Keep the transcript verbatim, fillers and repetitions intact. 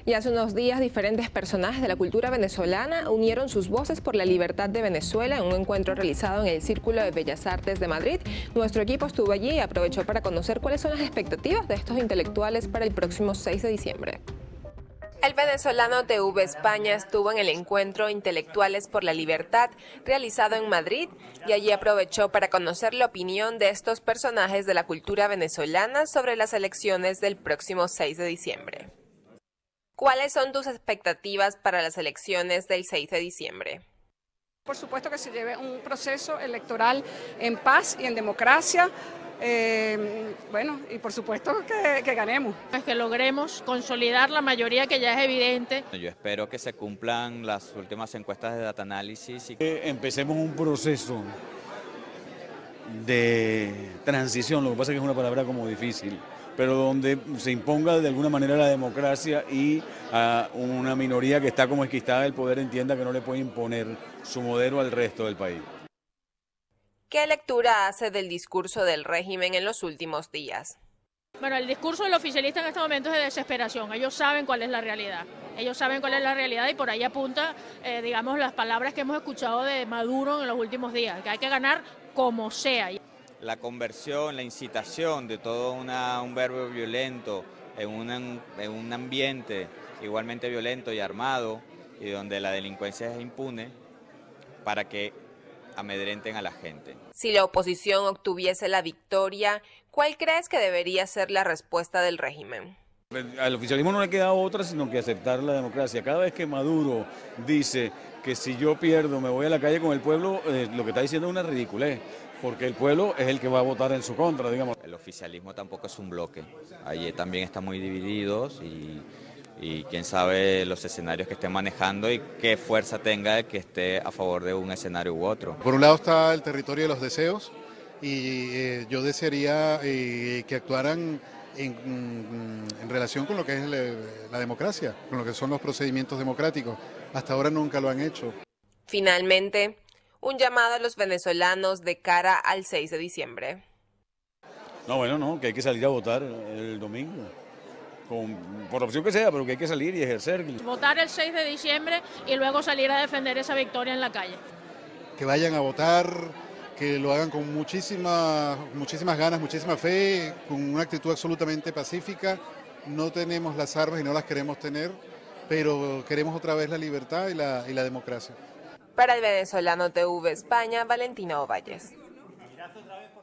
Y hace unos días diferentes personajes de la cultura venezolana unieron sus voces por la libertad de Venezuela en un encuentro realizado en el Círculo de Bellas Artes de Madrid. Nuestro equipo estuvo allí y aprovechó para conocer cuáles son las expectativas de estos intelectuales para el próximo seis de diciembre. El venezolano T V España estuvo en el encuentro Intelectuales por la Libertad realizado en Madrid y allí aprovechó para conocer la opinión de estos personajes de la cultura venezolana sobre las elecciones del próximo seis de diciembre. ¿Cuáles son tus expectativas para las elecciones del seis de diciembre? Por supuesto que se lleve un proceso electoral en paz y en democracia. Eh, bueno, y por supuesto que, que ganemos. Es que logremos consolidar la mayoría que ya es evidente. Yo espero que se cumplan las últimas encuestas de Data Análisis. Y que empecemos un proceso de transición, lo que pasa es que es una palabra como difícil, pero donde se imponga de alguna manera la democracia y a una minoría que está como esquistada del poder entienda que no le puede imponer su modelo al resto del país. ¿Qué lectura hace del discurso del régimen en los últimos días? Bueno, el discurso del oficialista en este momento es de desesperación. Ellos saben cuál es la realidad. Ellos saben cuál es la realidad y por ahí apunta, eh, digamos, las palabras que hemos escuchado de Maduro en los últimos días, que hay que ganar como sea. La conversión, la incitación de todo una, un verbo violento en, una, en un ambiente igualmente violento y armado y donde la delincuencia es impune para que amedrenten a la gente. Si la oposición obtuviese la victoria, ¿cuál crees que debería ser la respuesta del régimen? Al oficialismo no le queda otra sino que aceptar la democracia. Cada vez que Maduro dice que si yo pierdo me voy a la calle con el pueblo, eh, lo que está diciendo es una ridiculez, porque el pueblo es el que va a votar en su contra, digamos. El oficialismo tampoco es un bloque, allí también están muy divididos y, y quién sabe los escenarios que estén manejando y qué fuerza tenga el que esté a favor de un escenario u otro. Por un lado está el territorio de los deseos y eh, yo desearía eh, que actuaran En, en relación con lo que es la, la democracia, con lo que son los procedimientos democráticos. Hasta ahora nunca lo han hecho. Finalmente, un llamado a los venezolanos de cara al seis de diciembre. No, bueno, no, que hay que salir a votar el domingo, con, por opción que sea, pero que hay que salir y ejercer. Votar el seis de diciembre y luego salir a defender esa victoria en la calle. Que vayan a votar, que lo hagan con muchísimas, muchísimas ganas, muchísima fe, con una actitud absolutamente pacífica. No tenemos las armas y no las queremos tener, pero queremos otra vez la libertad y la, y la democracia. Para el venezolano T V España, Valentina Ovalles.